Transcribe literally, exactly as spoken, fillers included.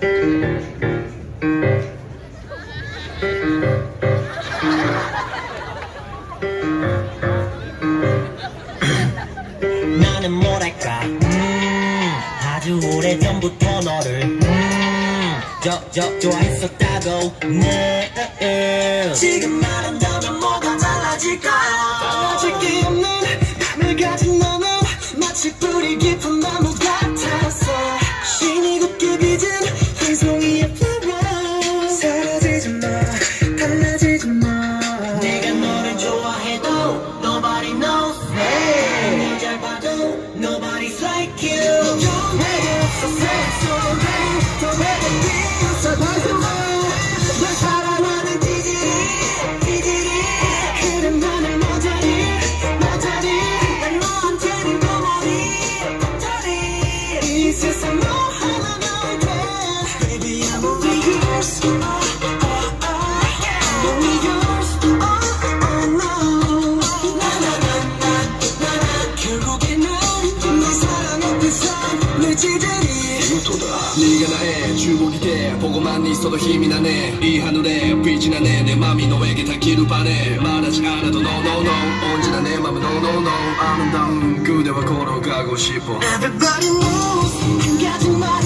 나는 뭐랄까 음, 아주 오래전부터 너를 음, 저, 저, 좋아했었다고 네. 지금 말한다면 뭐가 달라질까요? 달라질 게 없는 맘을 가진 너는 마치 뿌리 깊은 나무 같아서 신이 곱게 빚은 한 송이의 flower 사라지지 마 달라지지 마 내가 너를 좋아해도 nobody knows 널 잘 봐도 nobody's like you 내게 없어 색소로 더 내게 비웃어 널 사랑하는 기질이 기질이 그래 나를 모자리 모자리 난 너한테는 고마리 고자리 이 세상 너 하나면 돼 Baby I'm only yours oh, oh, oh, oh. Only yours oh, oh, no 나나나나나나 결국에는 내 사랑의 뜻은 물질들이 네가 나의 주목이 돼 보고만 있어도 힘이 나네 이 하늘에 빛이 나네 내 맘이 너에게 닿기를 바래 말하지 않아도 no no no 언제나 내 맘은 no no no 아름다운 그대와 걸어가고 싶어 Everybody knows 한 가지 말